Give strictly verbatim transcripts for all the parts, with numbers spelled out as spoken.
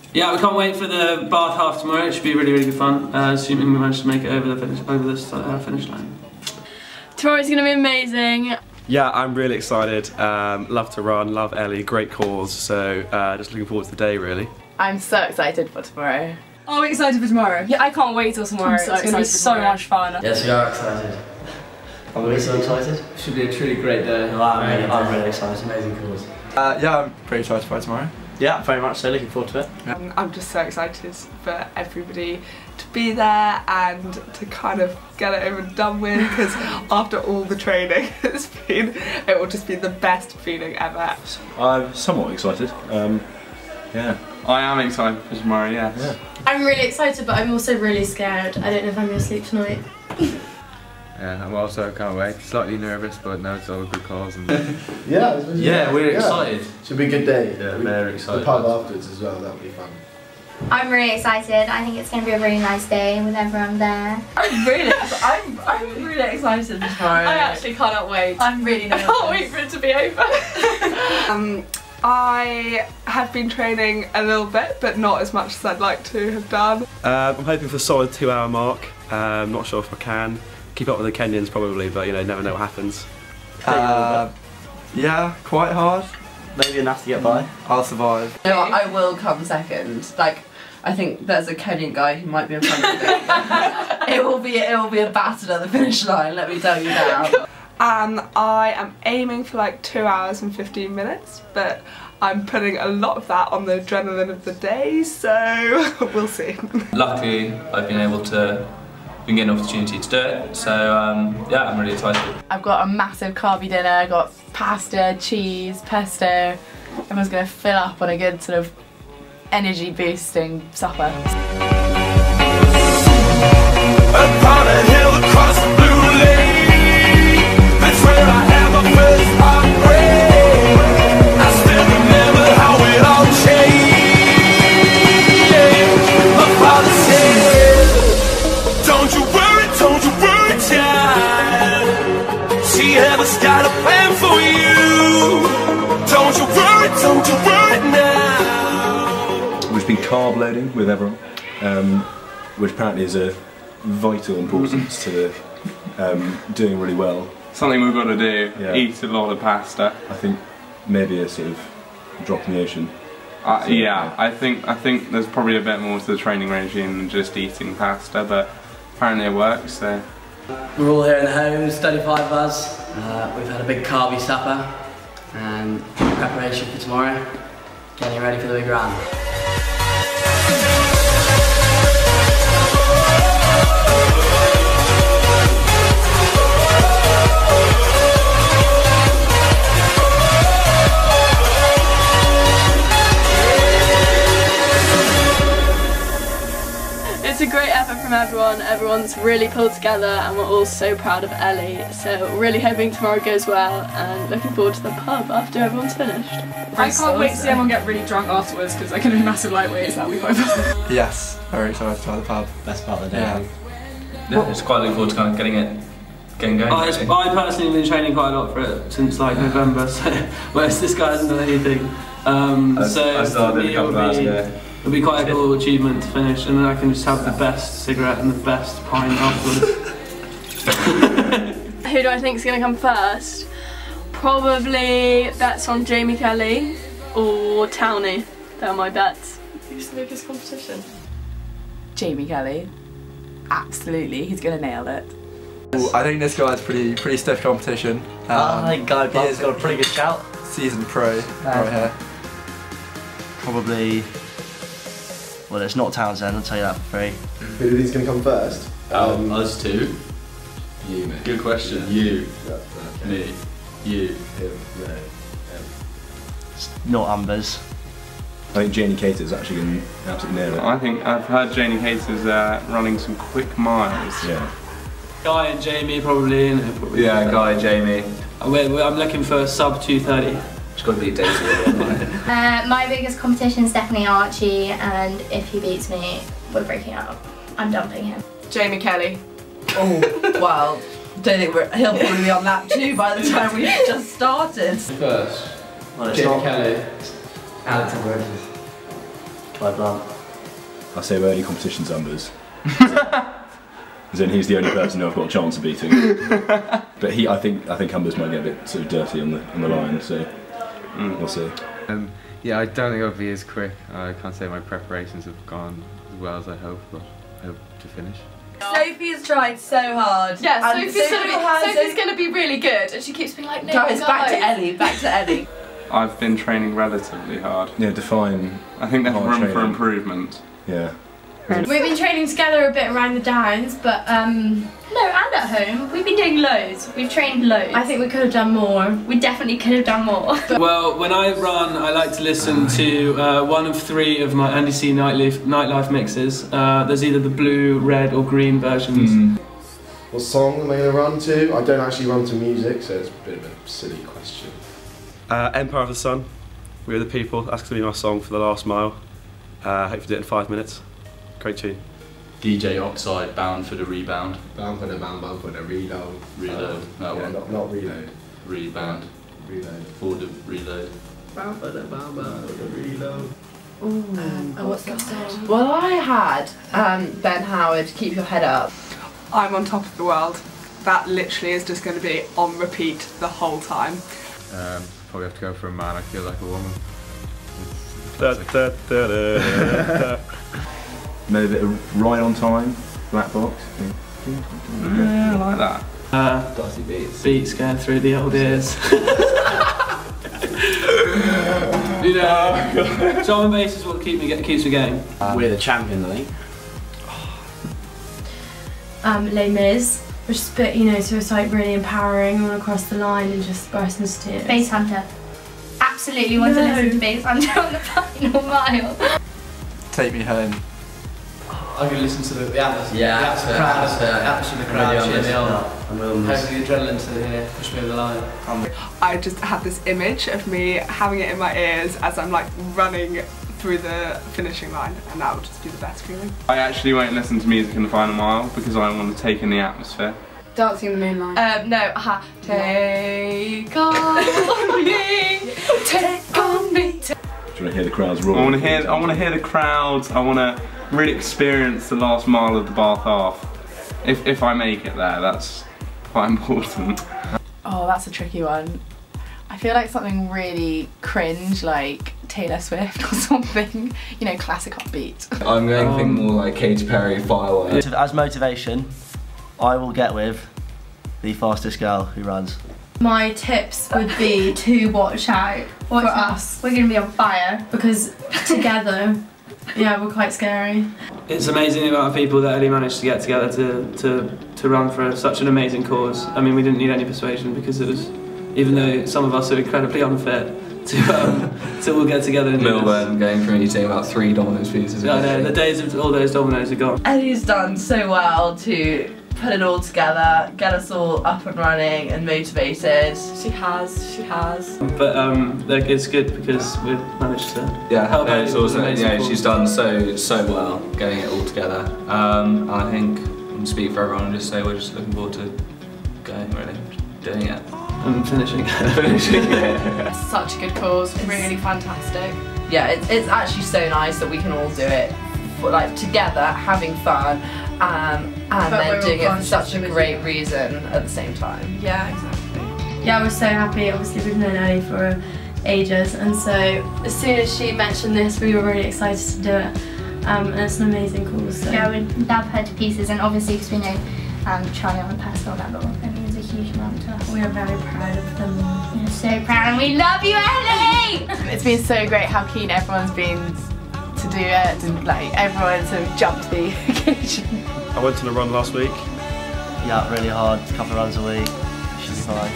Yeah, we can't wait for the bath half tomorrow. It should be really, really good fun, uh, assuming we manage to make it over the finish, over the uh, finish line. Tomorrow's going to be amazing. Yeah, I'm really excited. Um, love to run, love Ellie, great cause. So uh, just looking forward to the day, really. I'm so excited for tomorrow. Oh, excited for tomorrow. Yeah, I can't wait till tomorrow. So it's going to be so tomorrow. much fun. Yes, we are excited. Are we so excited? Should be a truly great day. Oh, I'm, really, I'm really excited. Amazing cause. Uh, yeah, I'm pretty excited for tomorrow. Yeah, very much so. Looking forward to it. Um, I'm just so excited for everybody to be there and to kind of get it over and done with, because after all the training it's been, it will just be the best feeling ever. I'm somewhat excited. Um, yeah. I am excited for tomorrow, yes. Yeah. I'm really excited, but I'm also really scared. I don't know if I'm going to sleep tonight. Yeah, I'm also can't wait. Slightly nervous, but no, it's all a good cause. And yeah, yeah, we're yeah. excited. Should be a good day. Yeah, very excited. The pub afterwards as well, that'll be fun. I'm really excited. I think it's going to be a really nice day with everyone there. I'm really, I'm, I'm really excited for tomorrow. I actually cannot wait. I'm really nervous. I can't wait for it to be over. um, I have been training a little bit, but not as much as I'd like to have done. Uh, I'm hoping for a solid two hour mark. Um, not sure if I can. Keep up with the Kenyans probably, but you know, never know what happens. Uh, yeah, quite hard. Maybe enough to get by. I'll survive. No, I will come second. Like, I think there's a Kenyan guy who might be in front of me. it will be, it will be a battle at the finish line. Let me tell you now. And I am aiming for like two hours and fifteen minutes, but I'm putting a lot of that on the adrenaline of the day, so we'll see. Luckily, I've been able to been getting an opportunity to do it, so um, yeah, I'm really excited. I've got a massive carby dinner. I've got pasta, cheese, pesto. Everyone's going to fill up on a good sort of energy boosting supper. Upon a hill across the blue lake, that's where I had my first heartbreak. I still remember how it all changed. My father said, don't you worry, don't you worry, child. She has got a plan for you. Don't you worry, don't you worry now. We've been carb loading with everyone, um, which apparently is a vital importance to um, doing really well. Something we've got to do, Yeah. eat a lot of pasta. I think maybe a sort of drop in the ocean. Uh, So, yeah, I think I think there's probably a bit more to the training regime than just eating pasta, but apparently it works, so. We're all here in the homes, thirty-five of us. Uh, we've had a big carby supper and preparation for tomorrow. Getting ready for the big run. It's a great effort from everyone. Everyone's really pulled together and we're all so proud of Ellie. So really hoping tomorrow goes well and looking forward to the pub after everyone's finished. I can't wait to see everyone get really drunk afterwards because they're going to be massive lightweights. That'll be quite fun. Yes, very excited to try the pub. Best part of the day. Yeah. Yeah, it's quite looking forward to kind of getting it, getting going. I, really. I personally have been training quite a lot for it since like November, so whereas this guy hasn't done anything. Um, I, so I started a couple of hours ago. It'll be quite a cool achievement to finish, and then I can just have the best cigarette and the best pint afterwards. Who do I think is going to come first? Probably bets on Jamie Kelly or Towney. They're my bets. Who's the biggest competition? Jamie Kelly. Absolutely, he's going to nail it. Ooh, I think this guy's pretty pretty stiff competition. Um, I think Guy Buck's got a pretty good shout. Seasoned pro right here. Probably. Well, it's not Townsend, I'll tell you that for free. Who do you think's going to come first? Um, us two. You, mate. Good question. You. Yeah, me. You. Him. No. Him. It's not Ambers. I think Janie Cator's actually going to absolutely nail it. I think I've heard Janie Cator's uh, running some quick miles. Yeah. Guy and Jamie probably, you know, probably Yeah, Guy, Jamie. We're, we're, I'm looking for sub two thirty. It's got to be Daisy. Uh, my biggest competition is definitely Archie, and if he beats me, we're breaking up. I'm dumping him. Jamie Kelly. Oh, well, don't think we're, he'll probably be on lap two by the time we've just started. First. Well, it's Jamie not Kelly. Alex and Roses. By Blunt. I say early competitions numbers. As in, he's the only person who I've got a chance of beating. But he, I think, I think Humbers might get a bit sort of dirty on the on the line, so mm. we'll see. Um, yeah, I don't think I'll be as quick. I can't say my preparations have gone as well as I hope, but I hope to finish. Sophie has tried so hard. Yeah, and Sophie's, Sophie gonna, has Sophie's gonna be really good, and she keeps being like, no, guys, guys. back to Ellie, back to Ellie. I've been training relatively hard. Yeah, define. I think there's room training. for improvement. Yeah. We've been training together a bit around the Downs, but um, no, and at home. We've been doing loads. We've trained loads. I think we could have done more. We definitely could have done more. Well, when I run, I like to listen to uh, one of three of my Andy C nightlife, nightlife mixes. Uh, there's either the blue, red or green versions. Mm. What song am I going to run to? I don't actually run to music, so it's a bit of a silly question. Uh, Empire of the Sun. We Are the People. That's going to be my song for the last mile. Uh, hope to do it in five minutes. Great tune. D J Oxide, Bound for the Rebound. Bound for the bound, bound for the reload. Reload, that yeah, one. Not, not reload. Rebound. Reload. For the reload. Bound for the bound, bound for the reload. Ooh, um, oh, what's that song? Well, I had um, Ben Howard, Keep Your Head Up. I'm on top of the world. That literally is just going to be on repeat the whole time. Um, probably have to go for a Man I Feel Like a Woman. Da, da, da, da, da. Maybe a bit of Right on Time, Black Box. Yeah, I like that. Uh, Darcy Beats. Beats going through the old ears. You know, drum and bass is what keep me, keeps me going. Uh, We're the champion, I think. um, Les Mis, which is a bit, you know, so it's like really empowering all across the line and just bursts into tears. Bass Hunter. Absolutely want No. to listen to Bass Hunter on the final mile. Take Me Home. I can listen to the, the atmosphere. Yeah, the atmosphere, crowd, atmosphere. the atmosphere, the I'm crowd really on cheering this me on. now. I'm on this. Hopefully the adrenaline to here, push me over the line. I just had this image of me having it in my ears as I'm like running through the finishing line, and that would just be the best feeling. I actually won't listen to music in the final mile because I want to take in the atmosphere. Dancing in the Moonlight. Um, no, aha. Take on me, take on me. Do you want to hear the crowds roar? I want to hear. I want to hear the crowds. I want to really experience the last mile of the Bath Half. If if I make it there, that's quite important. Oh, that's a tricky one. I feel like something really cringe, like Taylor Swift or something. You know, classic upbeat. I'm going to Um, think more like Katy Perry, Fireworks. As motivation, I will get with the fastest girl who runs. My tips would be to watch out Watch for out. us, We're going to be on fire. because together, yeah, we're quite scary. It's amazing the amount of people that Ellie managed to get together to, to, to run for such an amazing cause. I mean, we didn't need any persuasion because it was, even though some of us are incredibly unfit, to, um, to all get together and do this. Milburn going through and eating about three Domino's pizzas. I know, the days of all those Dominoes are gone. Ellie's done so well to put it all together, get us all up and running and motivated. She has, she has. But um, like, it's good because we've managed to Yeah, help no, out it's with awesome. amazing Yeah, cause. she's done so so well getting it all together. Um, and I think I can speak for everyone and just say we're just looking forward to going, really, doing it. And finishing. finishing it. Such a good cause, really fantastic. Yeah, it's, it's actually so nice that we can all do it for, like together, having fun, um, and But we're then all doing it for conscious such a of it. great reason at the same time. Yeah, exactly. Yeah, we're so happy. Obviously, we've known Ellie for ages, and so as soon as she mentioned this, we were really excited to do it. Um, and it's an amazing cause. So. Yeah, we love her to pieces, and obviously because we know um, Charlie on a personal level, it means a huge amount to us. We are very proud of them. We're so proud, and we love you, Ellie! It's been so great how keen everyone's been to do it, and like everyone's sort of jumped the occasion. I went on a run last week. Yeah, really hard, a couple of runs a week, should be fine.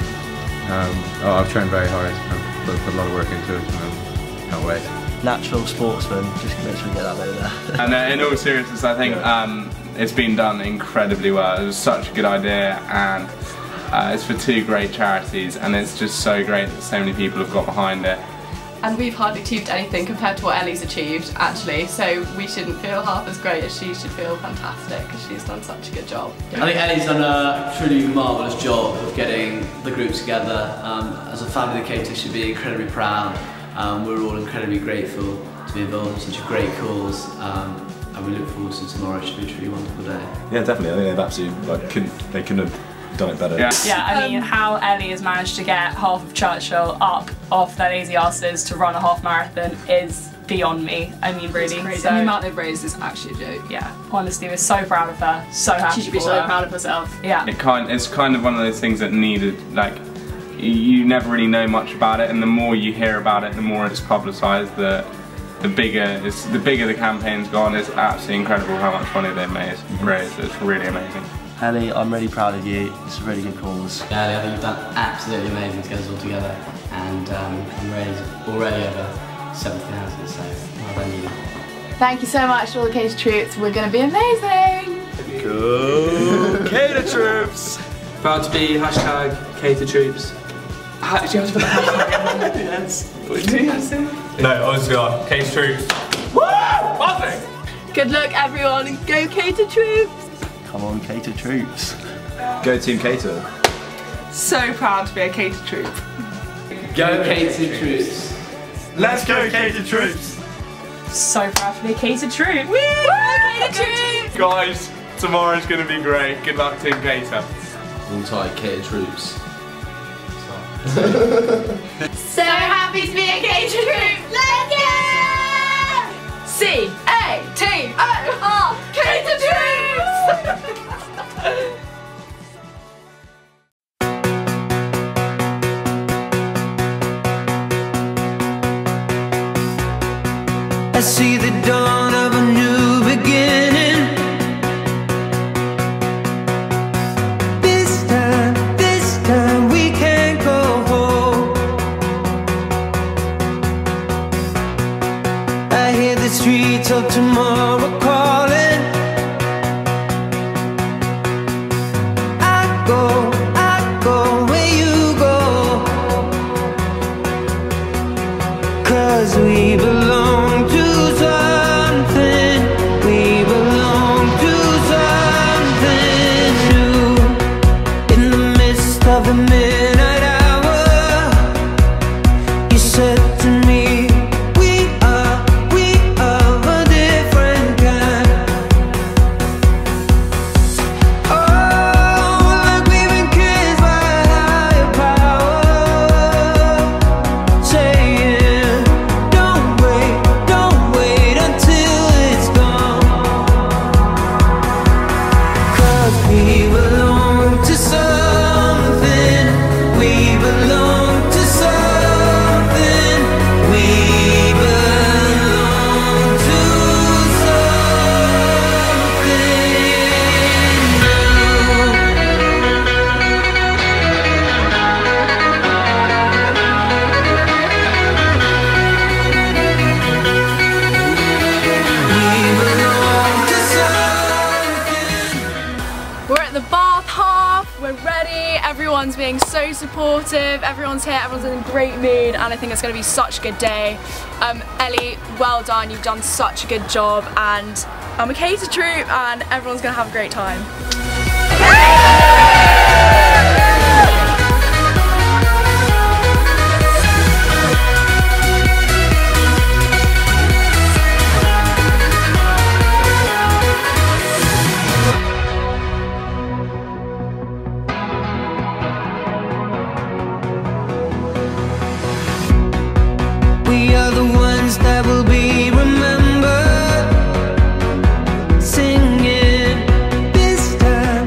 Um, oh, I've trained very hard. I've put, put a lot of work into it, and I can't wait. Natural sportsman, just convinced we get that over there. And uh, in all seriousness, I think um, it's been done incredibly well. It was such a good idea, and uh, it's for two great charities, and it's just so great that so many people have got behind it. And we've hardly achieved anything compared to what Ellie's achieved, actually, so we shouldn't feel half as great as she should feel fantastic, because she's done such a good job. I think Ellie's done a truly marvellous job of getting the group together. Um, as a family, the Cator should be incredibly proud. Um, we're all incredibly grateful. to be involved in such a great cause, um, and we look forward to tomorrow. It should be a truly wonderful day. Yeah, definitely. I think they've absolutely like couldn't they couldn't have done it better. Yeah, yeah I mean, how Ellie has managed to get half of Churchill up off their lazy asses to run a half marathon is beyond me. I mean, really. It's crazy. So, And the amount they've raised is actually a joke. Yeah, honestly, we're so proud of her. So happy She should be for so her. proud of herself. Yeah. It kind, it's kind of one of those things that needed, like, you never really know much about it, and the more you hear about it, the more it's publicised. The the bigger it's the bigger the campaign's gone. It's absolutely incredible how much money they've made. Raised. It's really amazing. Ellie, I'm really proud of you. It's a really good cause. Yeah, Ellie, I think you've done absolutely amazing to get us all together, and um, I'm raised already over seventy thousand, so well done you. Thank you so much to all the Cator troops. We're going to be amazing. Go Cator troops! Proud to be hashtag Cator troops. Ha do you have to put the hashtag in? Yes. What do you have to say? No, honestly, like, Cator troops. Woo! Buzzing! Good luck, everyone, and go Cator troops! Come on, Cator troops. Go Team Cator. So proud to be a Cator troop. Go Cator troops. Let's go Cator troops! So proud to be a Cator troop. Woo! Cator troops! Guys, tomorrow's going to be great. Good luck, Team Cator. All tight, Cator troops. So happy to be a Cator troop. Let's go! C A T O R Cator troops! I see the dawn of a new beginning. This time, this time we can't go home. I hear the streets of tomorrow calling. I go, I go where you go, 'cause we belong to something, we belong to something new. In the midst of the midnight hour, you said to me, we are, we are a different kind. Oh, like we've been kissed by a higher power, saying, don't wait, don't wait until it's gone, 'cause we belong to something, we belong to something, we belong to We're at the bath half, we're ready, everyone's being so supportive, everyone's here, everyone's in a great mood, and I think it's going to be such a good day. Um, Ellie, well done, you've done such a good job, and I'm a Cator troop, and everyone's going to have a great time. we are the ones that will be remembered, singing this time.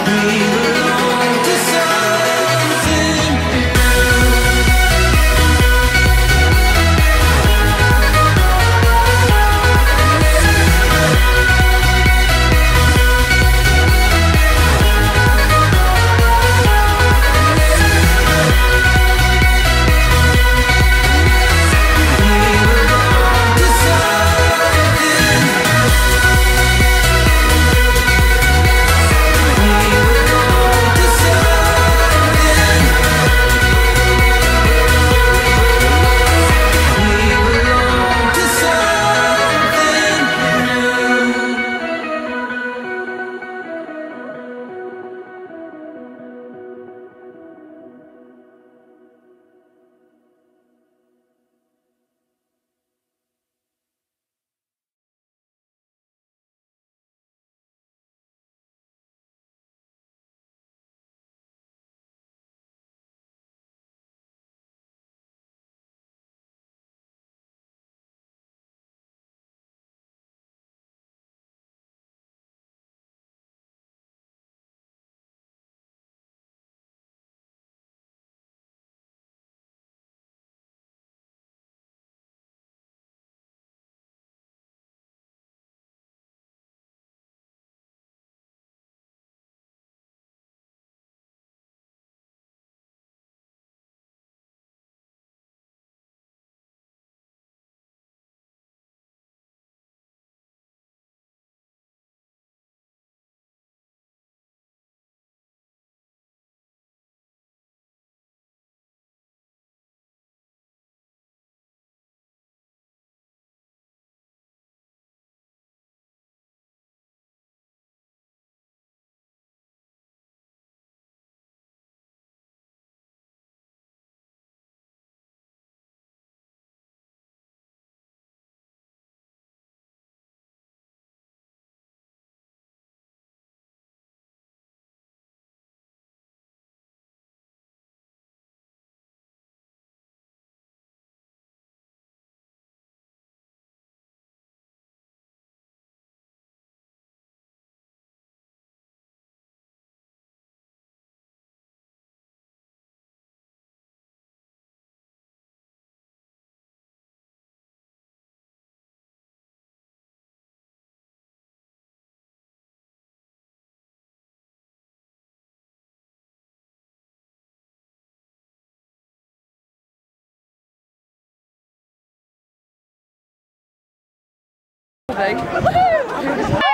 Woohoo!